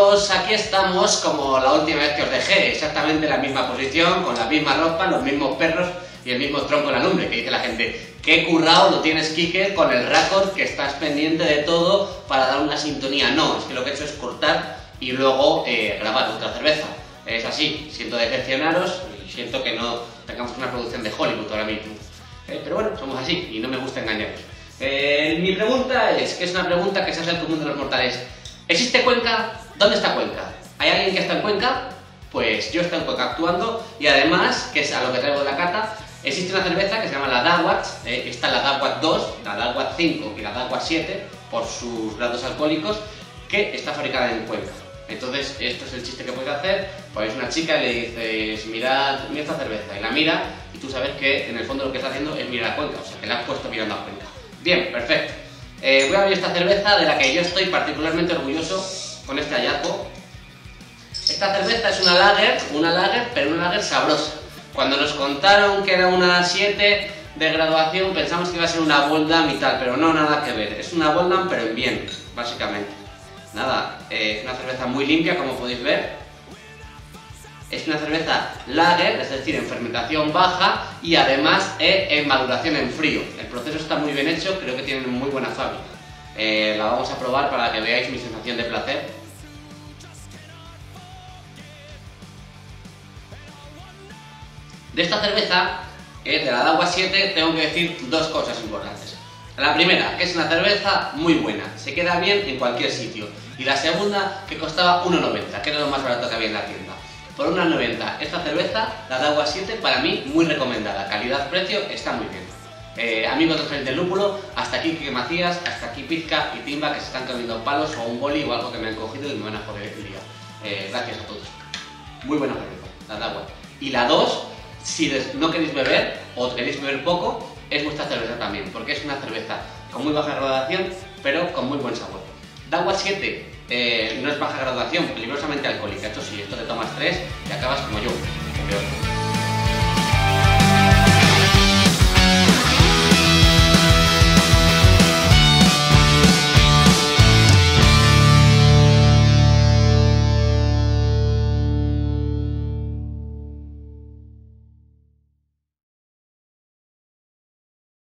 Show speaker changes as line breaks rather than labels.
Pues aquí estamos como la última vez que os dejé, exactamente en la misma posición, con la misma ropa, los mismos perros y el mismo tronco en la lumbre, que dice la gente, qué currado lo tienes, Quique, con el récord, que estás pendiente de todo para dar una sintonía. No, es que lo que he hecho es cortar y luego grabar otra cerveza. Es así, siento decepcionaros y siento que no tengamos una producción de Hollywood ahora mismo. Pero bueno, somos así y no me gusta engañaros. Mi pregunta que es una pregunta que se hace el común de los mortales. ¿Existe Cuenca? ¿Dónde está Cuenca? ¿Hay alguien que está en Cuenca? Pues yo estoy en Cuenca actuando y además, que es a lo que traigo de la cata, existe una cerveza que se llama la Dagwatch, está la Dagwatch 2, la Dagwatch 5 y la Dagwatch 7 por sus grados alcohólicos, que está fabricada en Cuenca. Entonces, esto es el chiste que puedes hacer, pues una chica y le dices, mirad esta cerveza, y la mira, y tú sabes que en el fondo lo que está haciendo es mirar a Cuenca, o sea que la has puesto mirando a Cuenca. Bien, perfecto. Voy a abrir esta cerveza de la que yo estoy particularmente orgulloso con este hallazgo. Esta cerveza es una lager, pero una lager sabrosa. Cuando nos contaron que era una 7 de graduación pensamos que iba a ser una Boldam y tal, pero no, nada que ver. Es una Boldam pero en bien, básicamente. Nada, es una cerveza muy limpia, como podéis ver. Es una cerveza lager, es decir, en fermentación baja y además en maduración en frío. El proceso está muy bien hecho, creo que tienen muy buena fábrica. La vamos a probar para que veáis mi sensación de placer. De esta cerveza, de la Dagwatch 7, tengo que decir dos cosas importantes. La primera, que es una cerveza muy buena, se queda bien en cualquier sitio. Y la segunda, que costaba 1,90, que era lo más barato que había en la tienda. Por 1,90 esta cerveza, la Dagwatch 7, para mí muy recomendada. Calidad-precio está muy bien. Amigos de Frente del Lúpulo, hasta aquí Quique Macías, hasta aquí Pizca y Timba, que se están comiendo palos o un boli o algo que me han cogido y me van a joder el día. Gracias a todos. Muy buena cerveza, la Dagwatch. Y la 2, si no queréis beber o queréis beber poco, es vuestra cerveza también, porque es una cerveza con muy baja graduación, pero con muy buen sabor. Dagwatch 7 no es baja graduación, peligrosamente alcohólica. Esto sí, esto te tomas 3 y acabas como yo, o peor.